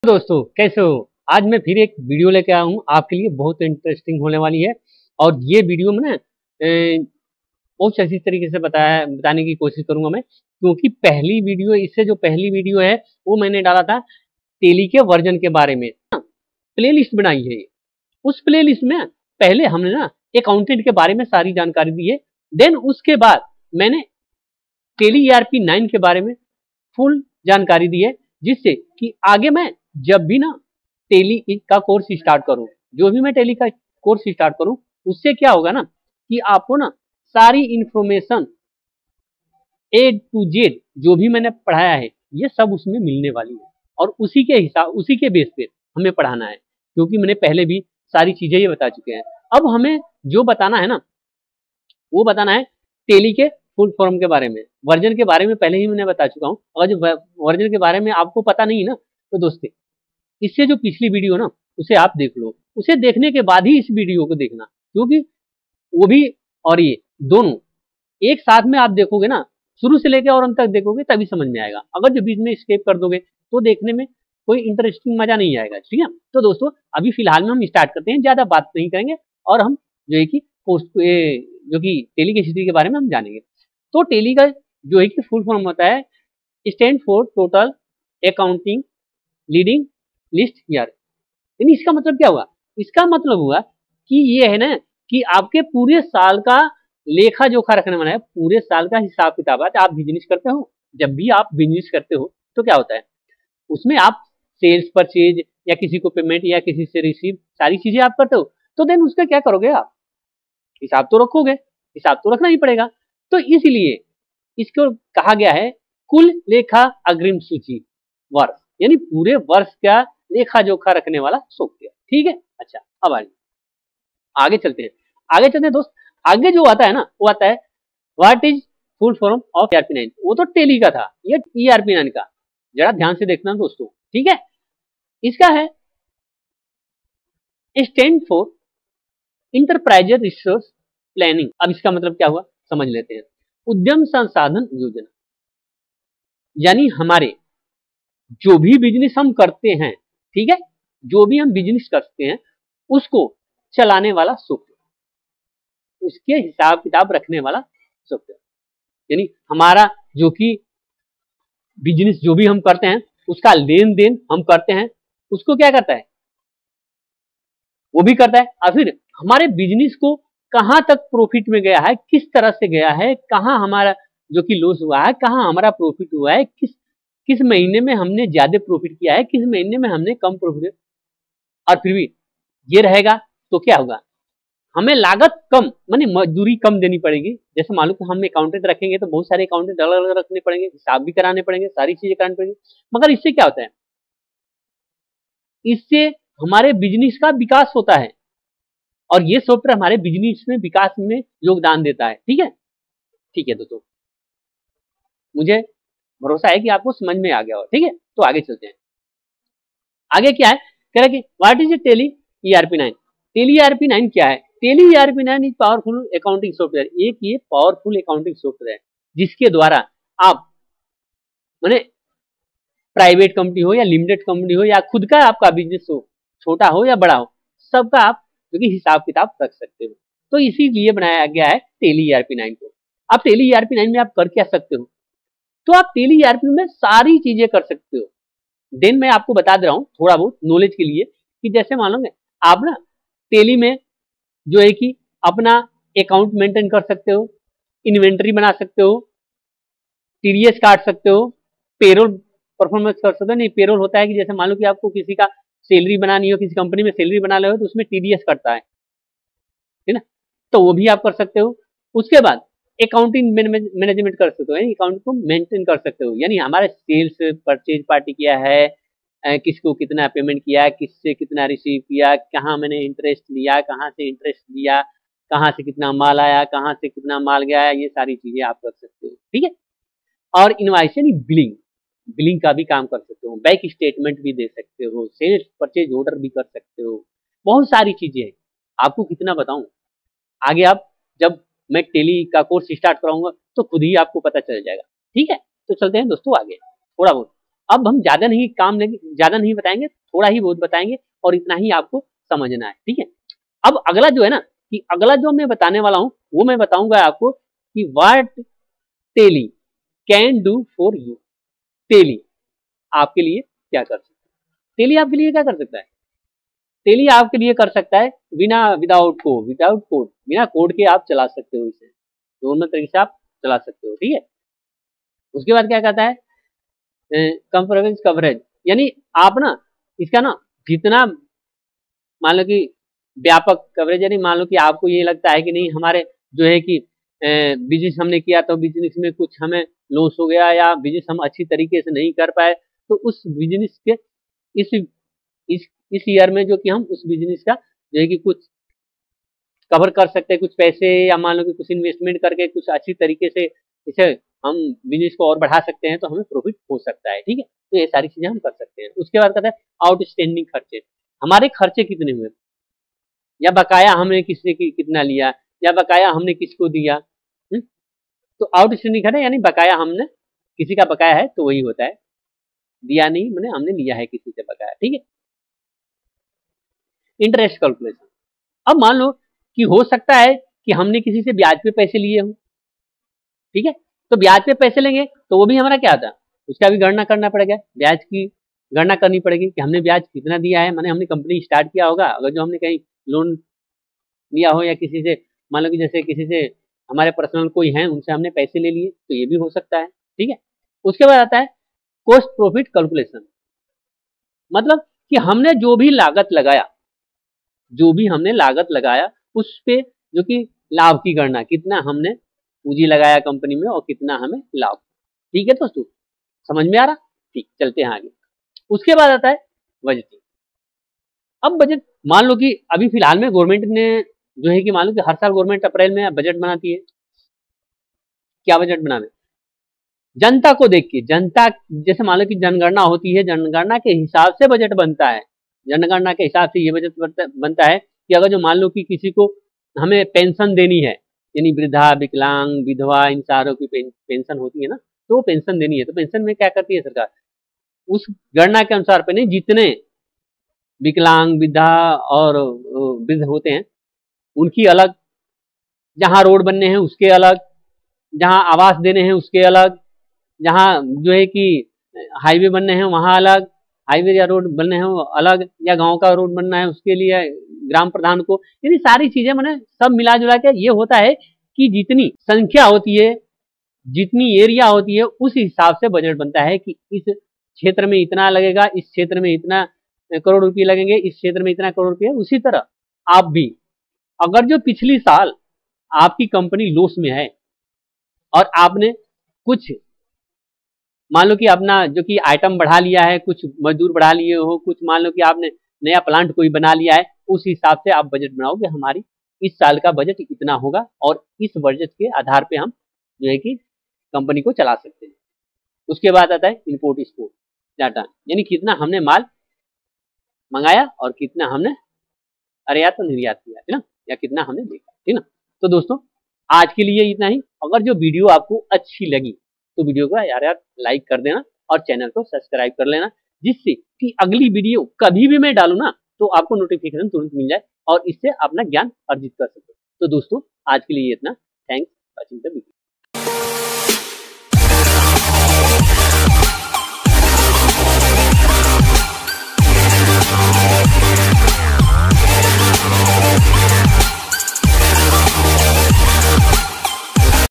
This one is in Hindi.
दोस्तों कैसे हो। आज मैं फिर एक वीडियो लेके आया हूँ आपके लिए, बहुत इंटरेस्टिंग होने वाली है। और ये वीडियो में ना बहुत अच्छी तरीके से बताने की कोशिश करूंगा मैं, क्योंकि पहली वीडियो इससे जो पहली वीडियो है वो मैंने डाला था टेली के वर्जन के बारे में। प्ले लिस्ट बनाई है। उस प्ले लिस्ट में पहले हमने ना अकाउंटेंट के बारे में सारी जानकारी दी है। देन उसके बाद मैंने टेली ERP 9 के बारे में फुल जानकारी दी है, जिससे कि आगे मैं जब भी ना टेली का कोर्स स्टार्ट करूं, जो भी मैं टेली का कोर्स स्टार्ट करूं, उससे क्या होगा ना कि आपको ना सारी इंफॉर्मेशन A to Z जो भी मैंने पढ़ाया है ये सब उसमें मिलने वाली है। और उसी के बेस पे हमें पढ़ाना है, क्योंकि मैंने पहले भी सारी चीजें ये बता चुके हैं। अब हमें जो बताना है ना वो बताना है टेली के फुल फॉर्म के बारे में। वर्जन के बारे में पहले ही मैंने बता चुका हूँ, और जो वर्जन के बारे में आपको पता नहीं ना, तो दोस्तों इससे जो पिछली वीडियो ना उसे आप देख लो। उसे देखने के बाद ही इस वीडियो को देखना, क्योंकि वो भी और ये दोनों एक साथ में आप देखोगे ना, शुरू से लेकर और अंत तक देखोगे तभी समझ में आएगा। अगर जो बीच में स्किप कर दोगे तो देखने में कोई इंटरेस्टिंग मजा नहीं आएगा। ठीक है, तो दोस्तों अभी फिलहाल में हम स्टार्ट करते हैं, ज्यादा बात नहीं करेंगे और हम जो है कि कोर्स जो कि टेली की हिस्ट्री के बारे में हम जानेंगे। तो टेली का जो है कि फुल फॉर्म होता है stand for total accounting leading list year. यानी इसका मतलब क्या हुआ? इसका मतलब हुआ कि ये है ना कि आपके पूरे साल का लेखा जोखा रखने वाला है, पूरे साल का हिसाब किताब। आप बिजनेस करते हो, जब भी आप बिजनेस करते हो तो क्या होता है उसमें आप सेल्स परचेज या किसी को पेमेंट या किसी से रिसीव सारी चीजें आप करते हो, तो देन उसका क्या करोगे? आप हिसाब तो रखोगे, हिसाब तो रखना ही पड़ेगा। तो इसलिए इसको कहा गया है कुल लेखा अग्रिम सूची वर्ष, यानी पूरे वर्ष का लेखा जोखा रखने वाला सॉफ्टवेयर। ठीक है, अच्छा अब आगे चलते हैं। आगे चलते हैं दोस्त। आगे जो आता है ना वो आता है what is full form of ERP 9। वो तो टेली का था, ये ERP 9 का जरा ध्यान से देखना दोस्तों। ठीक है, इसका है stand for enterprise resource planning. अब इसका मतलब क्या हुआ समझ लेते हैं। उद्यम संसाधन योजना, यानी हमारे जो भी बिजनेस हम करते हैं, ठीक है, जो भी हम बिजनेस करते हैं उसको चलाने वाला सॉफ्टवेयर, उसके हिसाब किताब रखने वाला सॉफ्टवेयर। यानी हमारा जो कि बिजनेस जो भी हम करते हैं उसका लेन देन हम करते हैं, उसको क्या करता है वो भी करता है। और फिर हमारे बिजनेस को कहां तक प्रॉफिट में गया है, किस तरह से गया है, कहां हमारा जो कि लॉस हुआ है, कहां हमारा प्रॉफिट हुआ है, किस महीने में हमने ज्यादा प्रॉफिट किया है, किस महीने में हमने कम प्रॉफिट। और फिर भी ये रहेगा तो क्या होगा, हमें लागत कम माने मजदूरी कम देनी पड़ेगी। जैसे मान लो कि हम अकाउंटेंट रखेंगे तो बहुत सारे अकाउंटेंट अलग अलग रखने पड़ेंगे, हिसाब भी कराने पड़ेंगे, सारी चीजें करानी पड़ेंगी। मगर इससे क्या होता है, इससे हमारे बिजनेस का विकास होता है और ये सॉफ्टवेयर हमारे बिजनेस में विकास में योगदान देता है। ठीक है, ठीक है दोस्तों, मुझे भरोसा है कि आपको समझ में आ गया हो। ठीक है, तो आगे चलते हैं। आगे क्या है, कह रहा है कि what is Tally ERP 9। Tally ERP 9 क्या है? Tally ERP 9 is powerful accounting software. एक ये पावरफुल अकाउंटिंग सॉफ्टवेयर है जिसके द्वारा आप माने प्राइवेट कंपनी हो या लिमिटेड कंपनी हो या खुद का आपका बिजनेस हो, छोटा हो या बड़ा हो, सबका आप जो कि हिसाब किताब रख सकते हो। तो इसीलिए बनाया गया है टेली ERP 9 को। अब टेली ERP 9 में आप कर क्या सकते हो, तो आप टेली ERP में सारी चीजें कर सकते हो। देन मैं आपको बता दे रहा हूँ थोड़ा बहुत नॉलेज के लिए कि जैसे मान लो आप ना टेली में जो है कि अपना अकाउंट मेंटेन कर सकते हो, इन्वेंटरी बना सकते हो, TDS काट सकते हो, पेरोल परफॉर्मेंस कर सकते हो। नहीं, पेरोल होता है कि जैसे मान लो कि आपको किसी का सैलरी बनानी हो, किसी कंपनी में सैलरी बना रहे हो तो उसमें TDS कटता है, ठीक है, तो वो भी आप कर सकते हो। उसके बाद अकाउंटिंग मैनेजमेंट कर सकते हो, यानी अकाउंट को मेंटेन कर सकते हो, यानी हमारे सेल्स परचेज पार्टी किया है, किसको कितना पेमेंट किया, किससे कितना रिसीव किया, कहाँ मैंने इंटरेस्ट लिया, कहाँ से इंटरेस्ट लिया, कहाँ से कितना माल आया, कहाँ से कितना माल गया, ये सारी चीजें आप कर सकते हो। ठीक है, और इनवाइस यानी बिलिंग, बिलिंग का भी काम कर सकते हो, बैंक स्टेटमेंट भी दे सकते हो, सेल्स परचेज ऑर्डर भी कर सकते हो, बहुत सारी चीजें हैं। आपको कितना बताऊं, आगे आप जब मैं टेली का कोर्स स्टार्ट कराऊंगा तो खुद ही आपको पता चल जाएगा। ठीक है, तो चलते हैं दोस्तों आगे थोड़ा बहुत। अब हम ज्यादा नहीं काम लेंगे, ज्यादा नहीं बताएंगे, थोड़ा ही बहुत बताएंगे और इतना ही आपको समझना है, ठीक है। अब अगला जो है ना, कि अगला जो मैं बताने वाला हूं वो मैं बताऊंगा आपको कि what Tally can do for you. Tally आपके लिए क्या कर सकता है? टेली आपके लिए क्या कर सकता है? टेली आपके लिए कर सकता है विदाउट कोड, बिना कोड के आप चला सकते हो इसे, दोनों तरीके से आप चला सकते हो, ठीक है। उसके बाद क्या कहता है, कंप्रेवेंस कवरेज, यानी आप ना इसका ना जितना मान लो कि व्यापक कवरेज, यानी मान लो कि आपको ये लगता है कि नहीं हमारे जो है कि बिजनेस हमने किया तो बिजनेस में कुछ हमें लॉस हो गया या बिजनेस हम अच्छी तरीके से नहीं कर पाए, तो उस बिजनेस के इस इस इस ईयर में जो कि हम उस बिजनेस का जो है कि कुछ कवर कर सकते हैं, कुछ पैसे या मान लो कि कुछ इन्वेस्टमेंट करके कुछ अच्छी तरीके से इसे हम बिजनेस को और बढ़ा सकते हैं तो हमें प्रॉफिट हो सकता है, ठीक है। तो ये सारी चीजें हम कर सकते हैं। उसके बाद कहता है आउटस्टैंडिंग खर्चे, हमारे खर्चे कितने हुए, या बकाया हमने किसने कितना लिया, या बकाया हमने किसको दिया। तो आउटस्टैंडिंग खर्चे यानी बकाया हमने, किसी का बकाया है तो वही होता है, दिया नहीं मैंने हमने लिया है किसी से बकाया, ठीक है। इंटरेस्ट कैलकुलेशन, अब मान लो कि हो सकता है कि हमने किसी से ब्याज पे पैसे लिए हों, ठीक है। तो ब्याज पे पैसे लेंगे तो वो भी हमारा क्या था, उसका भी गणना करना पड़ेगा, ब्याज की गणना करनी पड़ेगी कि हमने ब्याज कितना दिया है, माने हमने कंपनी स्टार्ट किया होगा, अगर जो हमने कहीं लोन लिया हो या किसी से मान लो कि जैसे किसी से हमारे पर्सनल कोई है उनसे हमने पैसे ले लिए तो ये भी हो सकता है, ठीक है। उसके बाद आता है कॉस्ट प्रॉफिट कैलकुलेशन, मतलब कि हमने जो भी लागत लगाया, जो भी हमने लागत लगाया उस पे जो कि लाभ की गणना, कितना हमने पूंजी लगाया कंपनी में और कितना हमें लाभ, ठीक है दोस्तों, समझ में आ रहा, ठीक, चलते हैं आगे। उसके बाद आता है बजटिंग। अब बजट मान लो कि अभी फिलहाल में गवर्नमेंट ने जो है कि मान लो कि हर साल गवर्नमेंट अप्रैल में बजट बनाती है, क्या बजट बनावे, जनता को देख के, जनता जैसे मान लो कि जनगणना होती है, जनगणना के हिसाब से बजट बनता है, जनगणना के हिसाब से ये बजट बनता है कि अगर जो मान लो कि किसी को हमें पेंशन देनी है, यानी वृद्धा विकलांग विधवा इन सारों की पेंशन होती है ना, तो वो पेंशन देनी है, तो पेंशन में क्या करती है सरकार, उस गणना के अनुसार पे नहीं, जितने विकलांग विधवा और वृद्ध होते हैं उनकी अलग, जहां रोड बनने हैं उसके अलग, जहां आवास देने हैं उसके अलग, जहां जो है कि हाईवे बनने हैं वहां अलग, हाईवे या रोड बनने हैं वो अलग, या गांव का रोड बनना है उसके लिए ग्राम प्रधान को, यानी सारी चीजें मैंने सब मिला जुला के ये होता है कि जितनी संख्या होती है, जितनी एरिया होती है उस हिसाब से बजट बनता है कि इस क्षेत्र में इतना लगेगा, इस क्षेत्र में इतना करोड़ रुपये लगेंगे, इस क्षेत्र में इतना करोड़ रुपये। उसी तरह आप भी अगर जो पिछली साल आपकी कंपनी लॉस में है और आपने कुछ मान लो कि अपना जो कि आइटम बढ़ा लिया है, कुछ मजदूर बढ़ा लिए हो, कुछ मान लो कि आपने नया प्लांट कोई बना लिया है, उस हिसाब से आप बजट बनाओगे, हमारी इस साल का बजट इतना होगा और इस बजट के आधार पे हम जो है कि कंपनी को चला सकते हैं। उसके बाद आता है इम्पोर्ट एक्सपोर्ट डाटा, यानी कितना हमने माल मंगाया और कितना हमने आयात और निर्यात किया, है ना, या कितना हमने देखा, ठीक ना। तो दोस्तों आज के लिए इतना ही, अगर जो वीडियो आपको अच्छी लगी तो वीडियो को यार लाइक कर देना और चैनल को सब्सक्राइब कर लेना, जिससे कि अगली वीडियो कभी भी मैं डालू ना तो आपको नोटिफिकेशन तुरंत मिल जाए और इससे अपना ज्ञान अर्जित कर सके। तो दोस्तों आज के लिए इतना, thanks for watching the video.